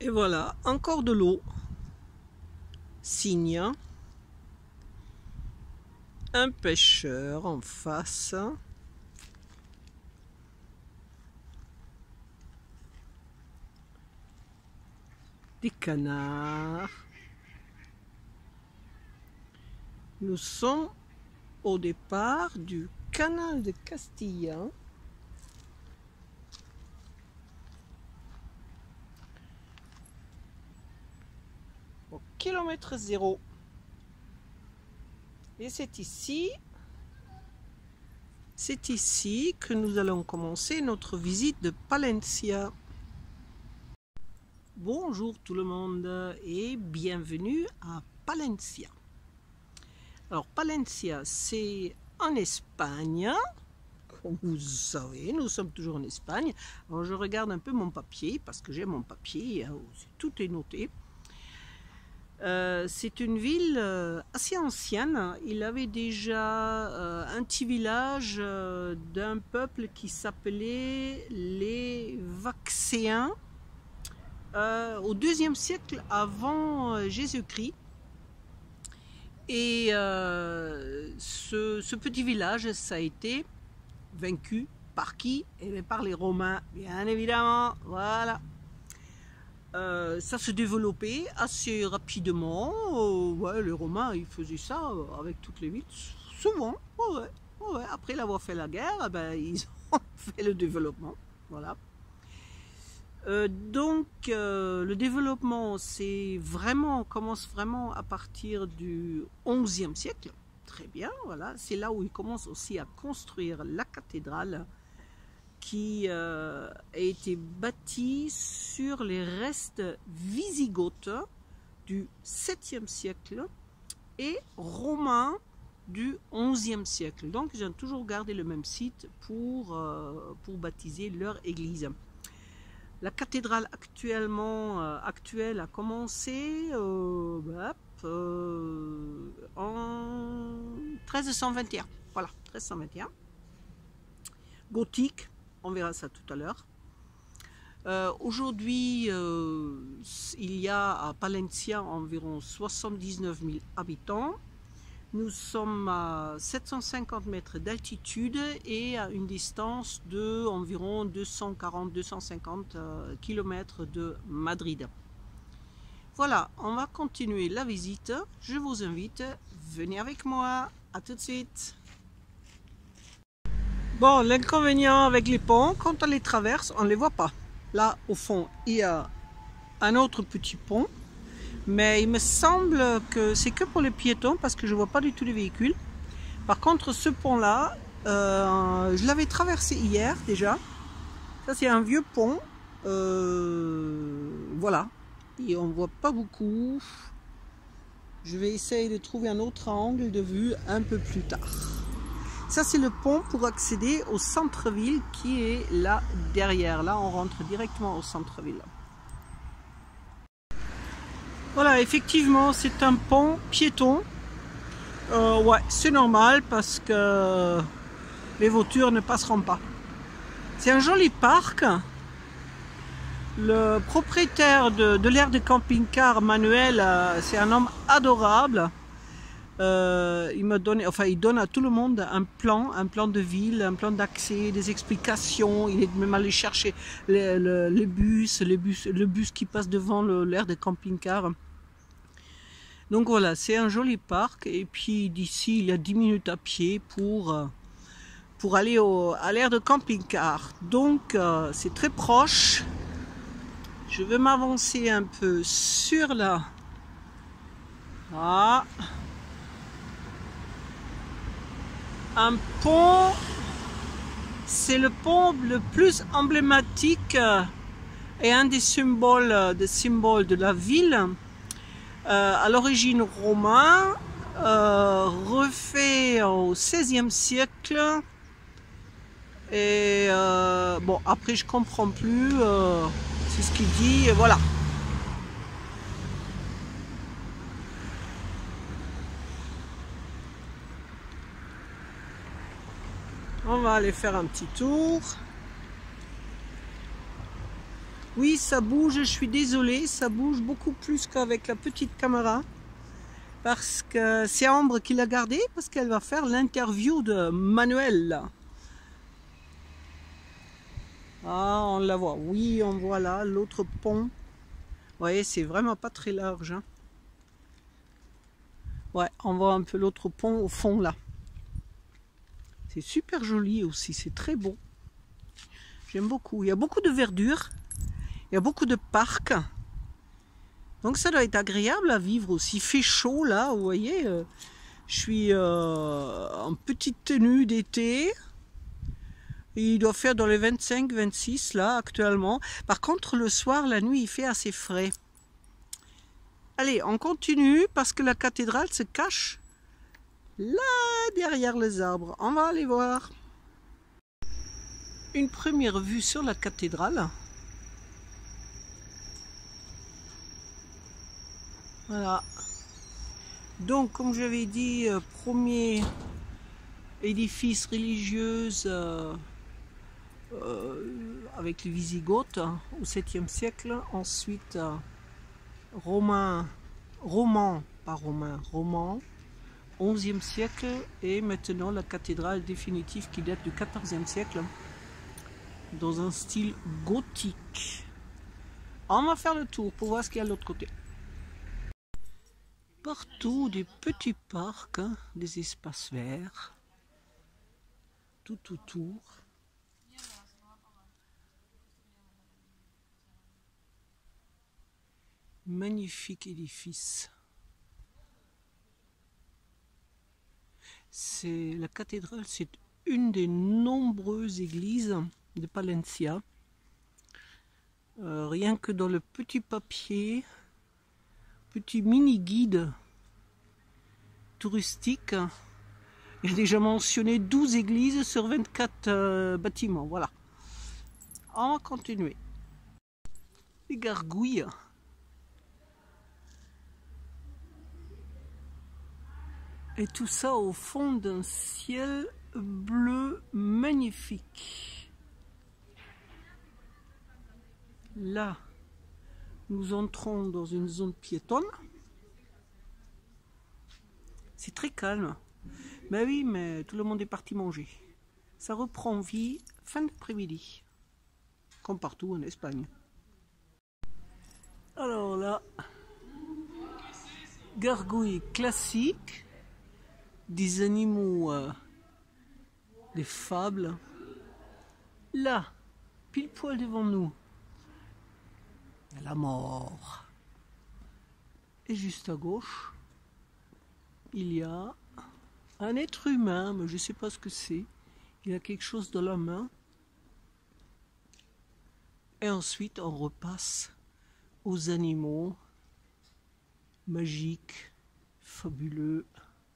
Et voilà, encore de l'eau. Cygne. Un pêcheur en face. Des canards. Nous sommes au départ du canal de Castille. Au kilomètre 0. Et c'est ici que nous allons commencer notre visite de Palencia. Bonjour tout le monde et bienvenue à Palencia. Alors Palencia, c'est en Espagne. Comme vous savez, nous sommes toujours en Espagne. Alors je regarde un peu mon papier parce que j'ai mon papier, tout est noté. C'est une ville assez ancienne. Il avait déjà un petit village d'un peuple qui s'appelait les Vaxéens au IIe siècle avant Jésus-Christ. Et ce petit village, ça a été vaincu par qui? Eh bien, par les Romains, bien évidemment. Voilà. Ça se développait assez rapidement. Ouais, les Romains, ils faisaient ça avec toutes les villes, souvent. Ouais. Après avoir fait la guerre, ben, ils ont fait le développement. Voilà. Donc, le développement, commence vraiment à partir du XIe siècle. Très bien, voilà. C'est là où ils commencent aussi à construire la cathédrale, qui a été bâti sur les restes wisigoths du 7e siècle et romains du 11e siècle. Donc ils ont toujours gardé le même site pour baptiser leur église. La cathédrale actuelle a commencé en 1321. Voilà, 1321. Gothique. On verra ça tout à l'heure. Aujourd'hui, il y a à Palencia environ 79 000 habitants. Nous sommes à 750 mètres d'altitude et à une distance de environ 240-250 km de Madrid. Voilà, on va continuer la visite. Je vous invite, venez avec moi. À tout de suite. Bon, l'inconvénient avec les ponts, quand on les traverse, on ne les voit pas. Là, au fond, il y a un autre petit pont. Mais il me semble que c'est que pour les piétons parce que je ne vois pas du tout les véhicules. Par contre, ce pont-là, je l'avais traversé hier déjà. Ça, c'est un vieux pont. Voilà. Et on ne voit pas beaucoup. Je vais essayer de trouver un autre angle de vue un peu plus tard. Ça, c'est le pont pour accéder au centre-ville qui est là derrière. Là, on rentre directement au centre-ville. Voilà, effectivement, c'est un pont piéton. Ouais, c'est normal parce que les voitures ne passeront pas. C'est un joli parc. Le propriétaire de l'aire de camping-car, Manuel, c'est un homme adorable. Il donne à tout le monde un plan de ville, un plan d'accès, des explications. Il est même allé chercher le bus qui passe devant l'aire de camping-car. Donc voilà, c'est un joli parc. Et puis d'ici, il y a 10 minutes à pied pour aller à l'aire de camping-car. Donc c'est très proche. Je vais m'avancer un peu sur la... Ah. Un pont, c'est le pont le plus emblématique et un des symboles de la ville. À l'origine romain, refait au XVIe siècle. Et bon, après je comprends plus, c'est ce qu'il dit, et voilà. On va aller faire un petit tour. Oui, ça bouge, je suis désolée, ça bouge beaucoup plus qu'avec la petite caméra. Parce que c'est Ambre qui l'a gardée, parce qu'elle va faire l'interview de Manuel, là. Ah, on la voit. Oui, on voit là l'autre pont. Vous voyez, c'est vraiment pas très large, hein. Ouais, on voit un peu l'autre pont au fond, là. C'est super joli aussi, c'est très beau. J'aime beaucoup. Il y a beaucoup de verdure. Il y a beaucoup de parcs. Donc ça doit être agréable à vivre aussi. Il fait chaud là, vous voyez. Je suis en petite tenue d'été. Il doit faire dans les 25-26 là actuellement. Par contre le soir, la nuit, il fait assez frais. Allez, on continue parce que la cathédrale se cache là derrière les arbres. On va aller voir. Une première vue sur la cathédrale. Voilà. Donc, comme j'avais dit, premier édifice religieux avec les Wisigoths au 7e siècle. Ensuite, roman, pas romain, roman, 11e siècle. Et maintenant, la cathédrale définitive qui date du 14e siècle, dans un style gothique. On va faire le tour pour voir ce qu'il y a de l'autre côté. Partout des petits parcs, hein, des espaces verts, tout autour. Magnifique édifice. La cathédrale, c'est une des nombreuses églises de Palencia. Rien que dans le petit papier, petit mini-guide touristique, il y a déjà mentionné 12 églises sur 24 bâtiments. Voilà. On va continuer. Les gargouilles. Et tout ça au fond d'un ciel bleu magnifique. Là, nous entrons dans une zone piétonne. C'est très calme. Ben oui, mais tout le monde est parti manger. Ça reprend vie fin d'après-midi. Comme partout en Espagne. Alors là, gargouilles classiques. Des animaux, des fables. Là, pile poil devant nous, la mort. Et juste à gauche, il y a un être humain, mais je ne sais pas ce que c'est. Il a quelque chose dans la main. Et ensuite, on repasse aux animaux magiques, fabuleux.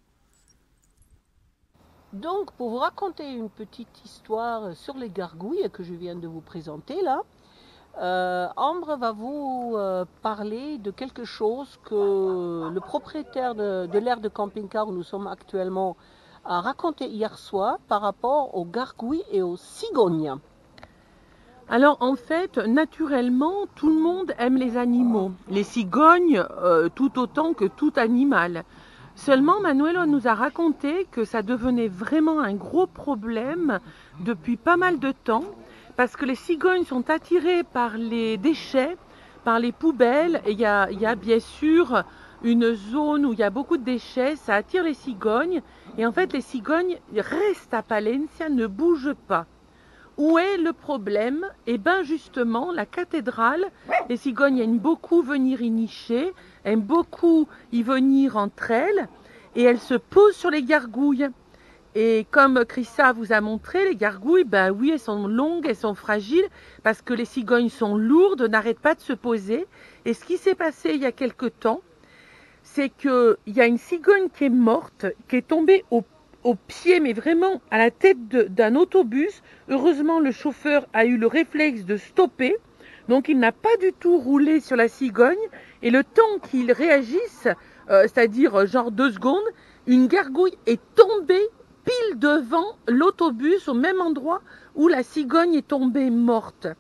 Donc, pour vous raconter une petite histoire sur les gargouilles que je viens de vous présenter là, Ambre va vous parler de quelque chose que le propriétaire de l'aire de camping-car où nous sommes actuellement a raconté hier soir par rapport aux gargouilles et aux cigognes. Alors en fait, naturellement, tout le monde aime les animaux, les cigognes tout autant que tout animal. Seulement, Manuel nous a raconté que ça devenait vraiment un gros problème depuis pas mal de temps, parce que les cigognes sont attirées par les déchets, par les poubelles, et il y a bien sûr une zone où il y a beaucoup de déchets, ça attire les cigognes, et en fait les cigognes restent à Palencia, ne bougent pas. Où est le problème? Eh bien justement, la cathédrale, les cigognes aiment beaucoup venir y nicher, aiment beaucoup y venir entre elles, et elles se posent sur les gargouilles. Et comme Chrissa vous a montré, les gargouilles, ben oui, elles sont longues, elles sont fragiles, parce que les cigognes sont lourdes, n'arrêtent pas de se poser. Et ce qui s'est passé il y a quelque temps, c'est qu'il y a une cigogne qui est morte, qui est tombée au pied, mais vraiment à la tête d'un autobus. Heureusement, le chauffeur a eu le réflexe de stopper. Donc, il n'a pas du tout roulé sur la cigogne. Et le temps qu'il réagisse, c'est-à-dire genre 2 secondes, une gargouille est tombée pile devant l'autobus, au même endroit où la cigogne est tombée morte.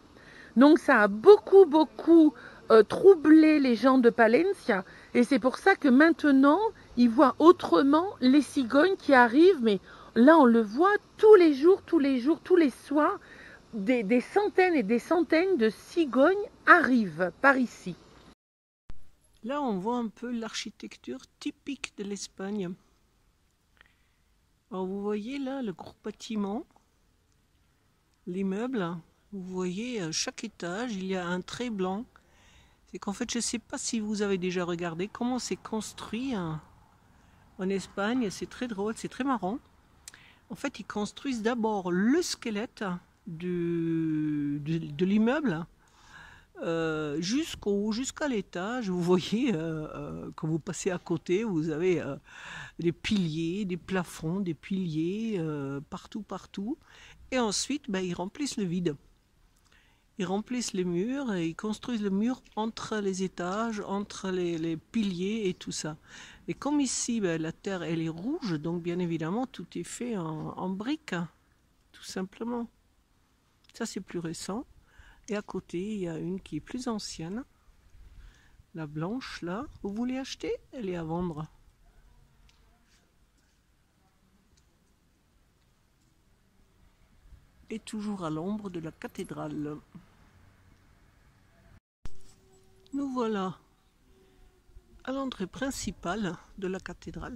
Donc ça a beaucoup troublé les gens de Palencia. Et c'est pour ça que maintenant, ils voient autrement les cigognes qui arrivent. Mais là, on le voit tous les jours, tous les soirs. Des centaines et des centaines de cigognes arrivent par ici. Là, on voit un peu l'architecture typique de l'Espagne. Alors, vous voyez là le gros bâtiment, l'immeuble. Vous voyez, chaque étage, il y a un trait blanc. C'est qu'en fait, je ne sais pas si vous avez déjà regardé comment c'est construit en Espagne. C'est très drôle, c'est très marrant. En fait, ils construisent d'abord le squelette de l'immeuble jusqu'à l'étage. Vous voyez, quand vous passez à côté, vous avez des piliers, des plafonds, des piliers partout. Et ensuite, ils remplissent le vide. Ils remplissent les murs et ils construisent le mur entre les étages, entre les piliers et tout ça. Et comme ici, la terre elle est rouge, donc bien évidemment tout est fait en briques, tout simplement. Ça c'est plus récent. Et à côté, il y a une qui est plus ancienne. La blanche là, vous voulez acheter? Elle est à vendre. Et toujours à l'ombre de la cathédrale. Nous voilà à l'entrée principale de la cathédrale.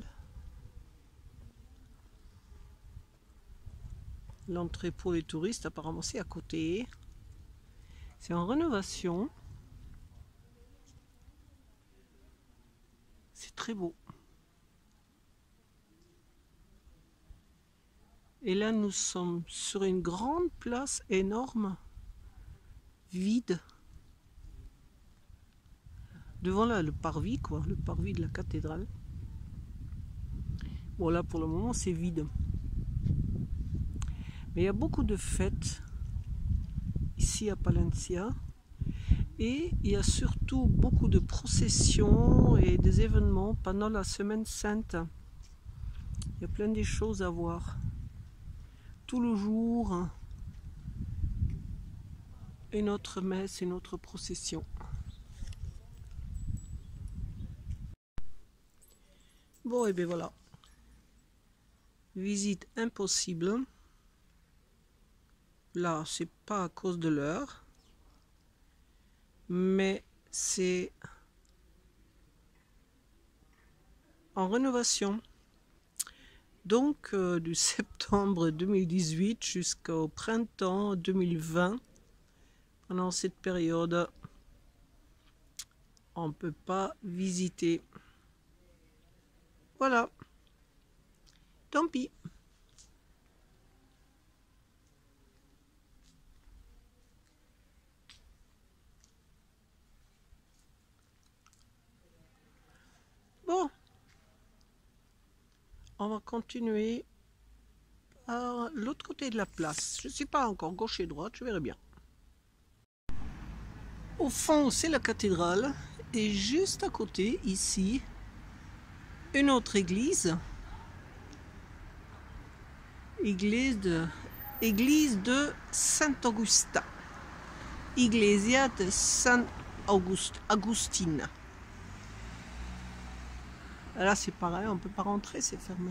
L'entrée pour les touristes, apparemment, c'est à côté. C'est en rénovation. C'est très beau. Et là, nous sommes sur une grande place énorme, vide. Devant là, le parvis, quoi, le parvis de la cathédrale. Bon, là, pour le moment, c'est vide. Mais il y a beaucoup de fêtes ici à Palencia. Et il y a surtout beaucoup de processions et des événements pendant la Semaine Sainte. Il y a plein de choses à voir. Tout le jour, une autre messe, une autre procession. Bon, et bien voilà. Visite impossible. Là, c'est pas à cause de l'heure, mais c'est en rénovation. Donc, du septembre 2018 jusqu'au printemps 2020, pendant cette période, on ne peut pas visiter. Voilà. Tant pis. Bon. On va continuer par l'autre côté de la place. Je ne sais pas encore, gauche et droite, je verrai bien. Au fond, c'est la cathédrale. Et juste à côté, ici, une autre église. Église de Saint-Augustin. Iglesia de Saint-Agustin. Là, c'est pareil, on ne peut pas rentrer, c'est fermé.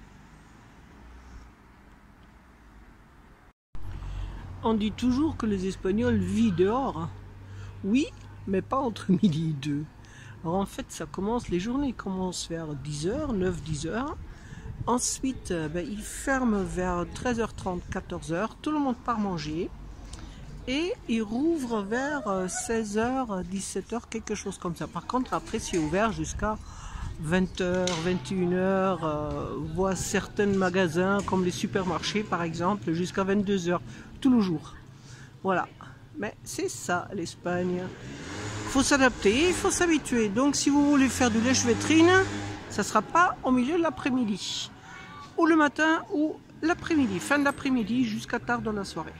On dit toujours que les Espagnols vivent dehors. Oui, mais pas entre midi et 2. Alors en fait, les journées commencent vers 10h, 9-10h. Ensuite, ils ferment vers 13h30, 14h. Tout le monde part manger. Et ils rouvrent vers 16h, 17h, quelque chose comme ça. Par contre, après, c'est ouvert jusqu'à 20h, 21h, voire certains magasins comme les supermarchés par exemple, jusqu'à 22h, tout le jour. Voilà. Mais c'est ça l'Espagne. Il faut s'adapter, il faut s'habituer. Donc si vous voulez faire du lèche-vitrine, ça ne sera pas au milieu de l'après-midi. Ou le matin ou l'après-midi, fin de l'après-midi jusqu'à tard dans la soirée.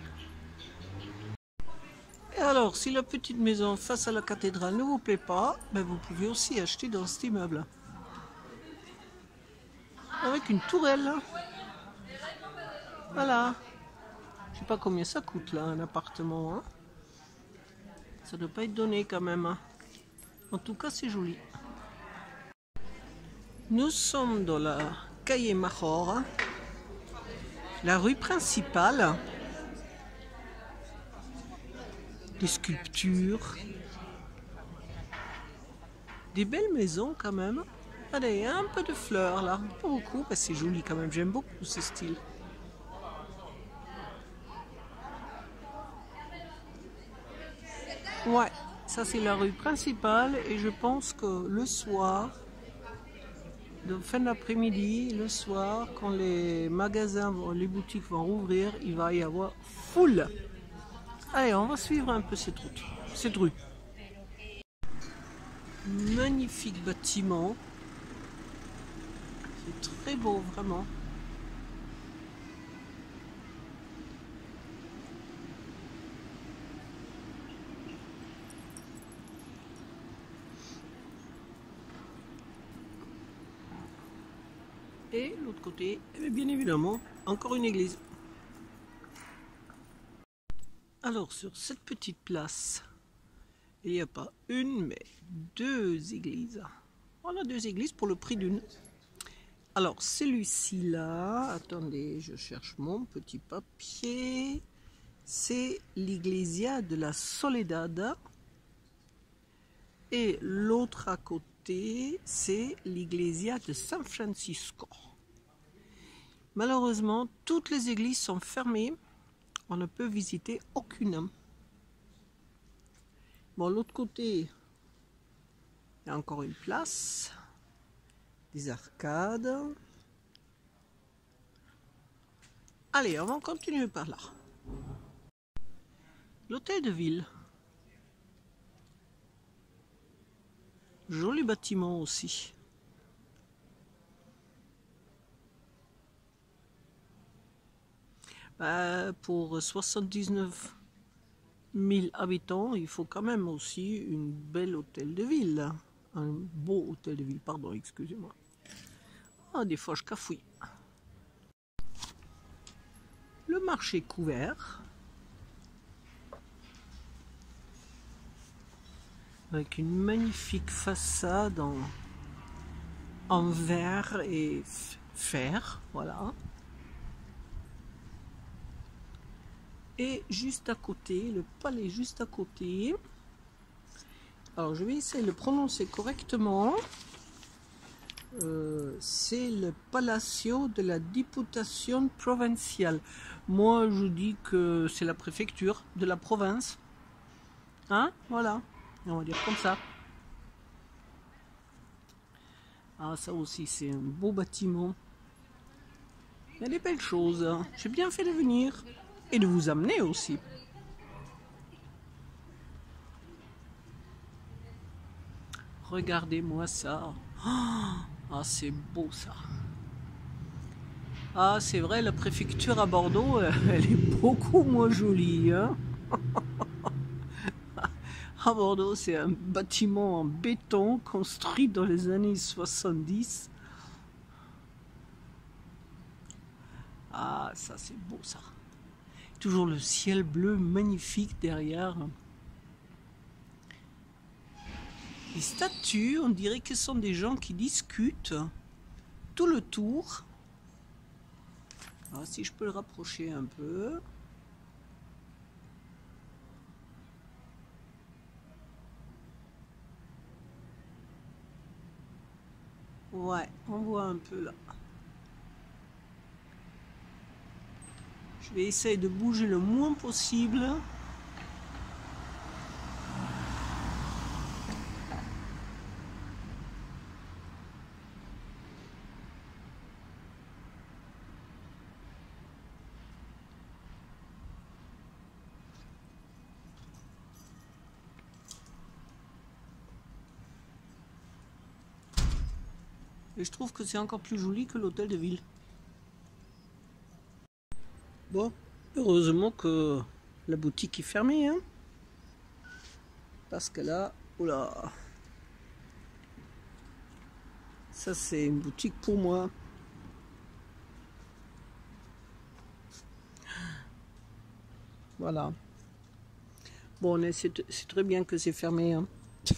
Et alors, si la petite maison face à la cathédrale ne vous plaît pas, vous pouvez aussi acheter dans cet immeuble. Avec une tourelle. Voilà. Je sais pas combien ça coûte là, un appartement. Hein. Ça ne doit pas être donné quand même, hein. En tout cas, c'est joli. Nous sommes dans la Calle Major, la rue principale. Des sculptures, des belles maisons quand même. Allez, un peu de fleurs là, pas beaucoup, parce que c'est joli quand même, j'aime beaucoup ce style. Ouais, ça c'est la rue principale et je pense que le soir, de fin d'après-midi, le soir, quand les magasins, les boutiques vont rouvrir, il va y avoir foule. Allez, on va suivre un peu cette route, cette rue. Magnifique bâtiment. C'est très beau, vraiment. Et l'autre côté, bien évidemment, encore une église. Alors, sur cette petite place, il n'y a pas une, mais deux églises. On a deux églises pour le prix d'une. Alors, celui-ci là, attendez, je cherche mon petit papier. C'est l'Iglesia de la Soledad. Et l'autre à côté, c'est l'Iglesia de San Francisco. Malheureusement, toutes les églises sont fermées. On ne peut visiter aucune. Bon, l'autre côté, il y a encore une place, des arcades. Allez, on va continuer par là. L'hôtel de ville. Joli bâtiment aussi. Pour 79 000 habitants, il faut quand même aussi une belle hôtel de ville. Un beau hôtel de ville, pardon, excusez-moi. Ah, des fois je cafouille. Le marché couvert. Avec une magnifique façade en verre et fer, voilà. Et juste à côté, le palais juste à côté. Alors je vais essayer de le prononcer correctement. C'est le Palacio de la Diputación Provincial. Moi je dis que c'est la préfecture de la province. Hein? Voilà. On va dire comme ça. Ah, ça aussi, c'est un beau bâtiment. Il y a des belles choses. J'ai bien fait de venir et de vous amener aussi. Regardez-moi ça. Ah, c'est beau ça. Ah, c'est vrai, la préfecture à Bordeaux, elle est beaucoup moins jolie. Hein. À Bordeaux, c'est un bâtiment en béton construit dans les années 70. Ah, ça c'est beau ça. Toujours le ciel bleu magnifique derrière. Les statues, on dirait que ce sont des gens qui discutent tout le tour. Alors, si je peux le rapprocher un peu. Ouais, on voit un peu là. Je vais essayer de bouger le moins possible. Et je trouve que c'est encore plus joli que l'hôtel de ville. Bon, heureusement que la boutique est fermée, hein. Parce que là, oula. Ça c'est une boutique pour moi. Voilà. Bon, c'est très bien que c'est fermé, hein.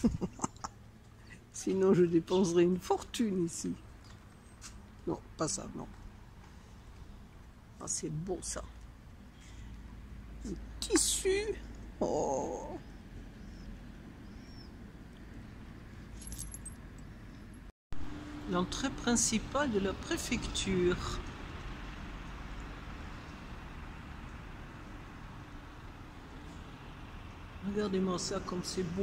Sinon, je dépenserais une fortune ici. Non, pas ça, non. Ah, c'est beau, ça. Un tissu. Oh. L'entrée principale de la préfecture. Regardez-moi ça comme c'est beau.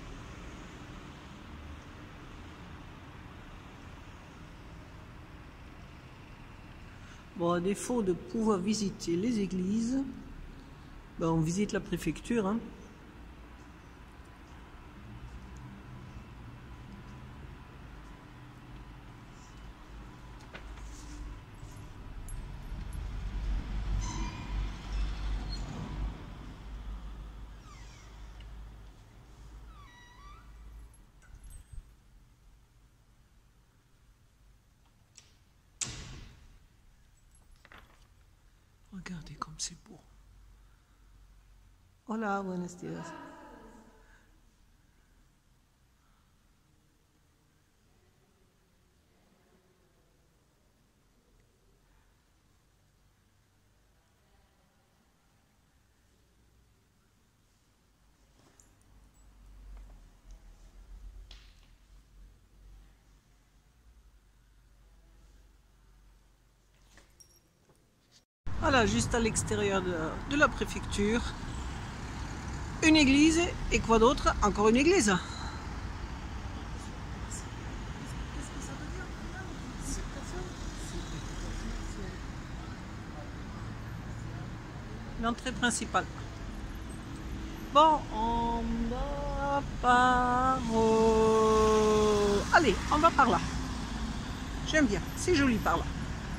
Bon, à défaut de pouvoir visiter les églises, ben on visite la préfecture, hein. Regardez comme c'est beau. Hola, buenos días. Voilà, juste à l'extérieur de la préfecture, une église et quoi d'autre? Encore une église. L'entrée principale. Bon, on va par... Allez, on va par là. J'aime bien, c'est joli par là.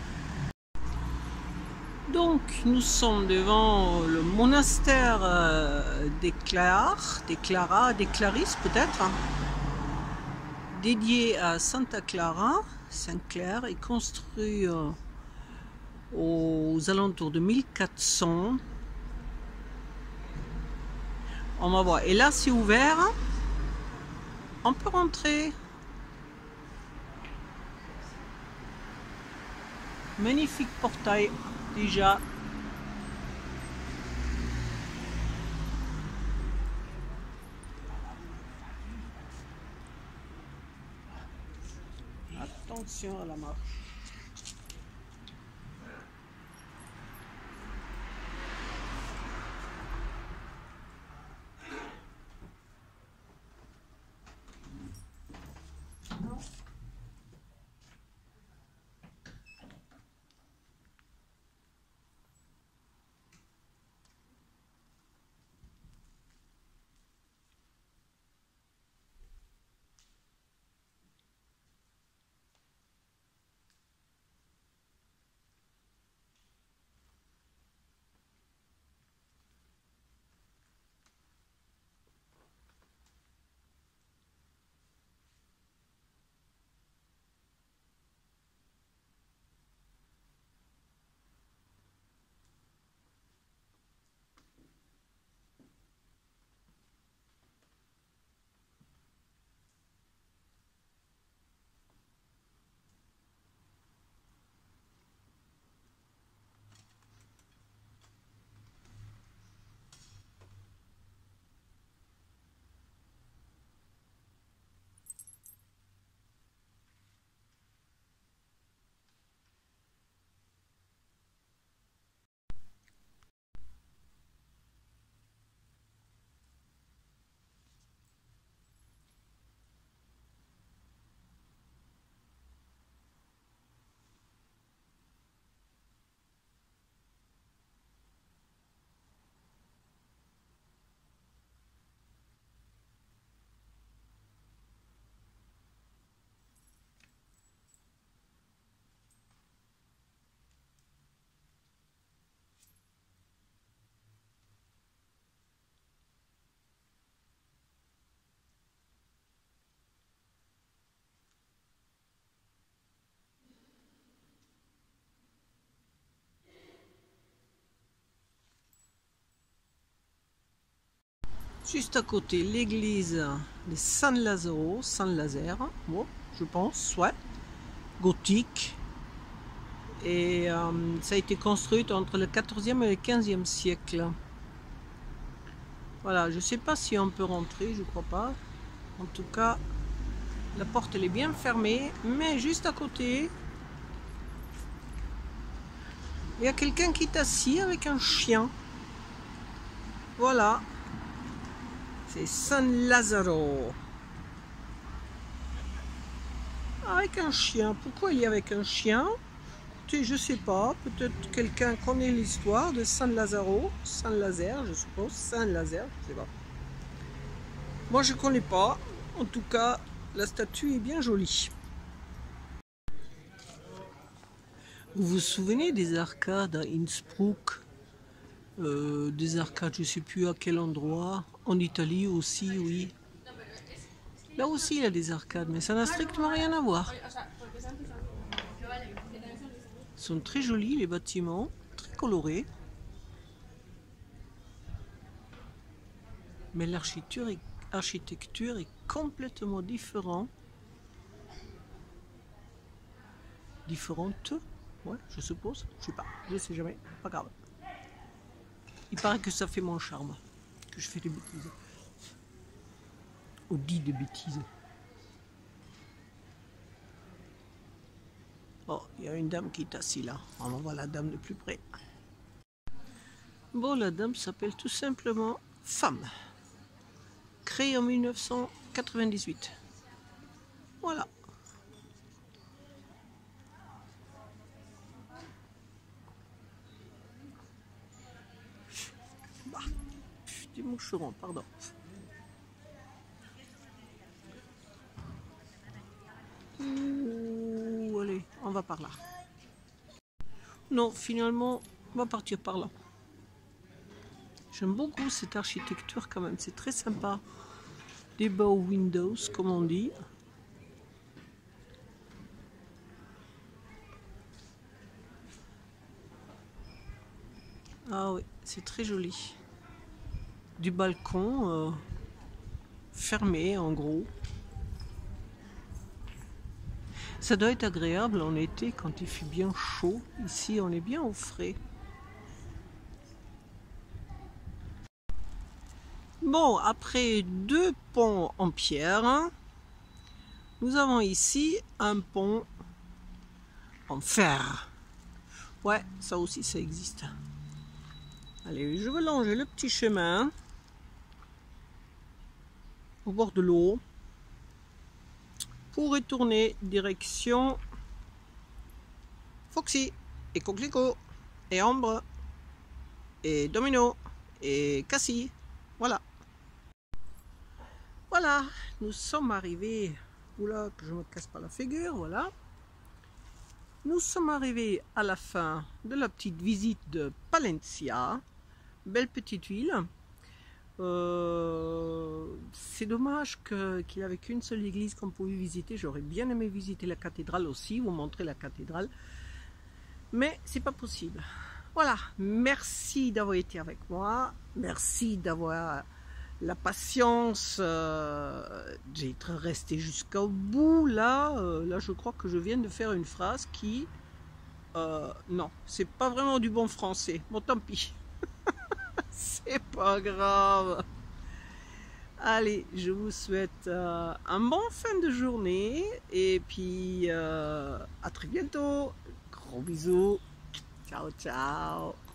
Donc, nous sommes devant le monastère des Clares, des Clarisses peut-être, dédié à Santa Clara. Sainte-Claire est construit aux alentours de 1400. On va voir. Et là, c'est ouvert. On peut rentrer. Magnifique portail déjà. Attention à la marche. Juste à côté, l'église de San Lazzaro, bon, je pense, ouais, gothique. Et ça a été construit entre le 14e et le 15e siècle. Voilà, je ne sais pas si on peut rentrer, je crois pas. En tout cas, la porte elle est bien fermée, mais juste à côté, il y a quelqu'un qui est assis avec un chien. Voilà, c'est San Lazzaro. Avec un chien. Pourquoi il est avec un chien? Je sais pas, peut-être quelqu'un connaît l'histoire de San Lazzaro, Saint-Lazare, je suppose, Saint-Lazare, je sais pas. Moi je connais pas, en tout cas la statue est bien jolie. Vous vous souvenez des arcades à Innsbruck, des arcades, je sais plus à quel endroit, en Italie aussi, oui. Là aussi il y a des arcades, mais ça n'a strictement rien à voir. Ils sont très jolis les bâtiments, très colorés. Mais l'architecture est complètement différente. Différente, ouais, je suppose. Je sais pas, je sais jamais, pas grave. Il paraît que ça fait mon charme, que je fais des bêtises. Ou dit des bêtises. Oh, il y a une dame qui est assise là. On voit la dame de plus près. Bon, la dame s'appelle tout simplement Femme. Créée en 1998. Voilà. Bah, des moucherons, pardon. Ouh, allez, on va par là. Non, finalement, on va partir par là. J'aime beaucoup cette architecture quand même, c'est très sympa. Des bow windows, comme on dit. Ah oui, c'est très joli. Du balcon fermé en gros. Ça doit être agréable en été quand il fait bien chaud. Ici, on est bien au frais. Bon, après 2 ponts en pierre, nous avons ici un pont en fer. Ouais, ça aussi, ça existe. Allez, je vais longer le petit chemin au bord de l'eau pour retourner direction Foxy et Coquelicot et Ambre et Domino et Cassie. Voilà. Voilà, nous sommes arrivés. Oula, que je me casse pas la figure, voilà. Nous sommes arrivés à la fin de la petite visite de Palencia. Belle petite ville. C'est dommage qu'il n'y avait qu'une seule église qu'on pouvait visiter. J'aurais bien aimé visiter la cathédrale aussi, vous montrer la cathédrale. Mais c'est pas possible. Voilà, merci d'avoir été avec moi. Merci d'avoir la patience d'être resté jusqu'au bout. Là, je crois que je viens de faire une phrase qui... non, c'est pas vraiment du bon français. Bon, tant pis. C'est pas grave. Allez, je vous souhaite un bon fin de journée. Et puis, à très bientôt. Gros bisous. Ciao, ciao.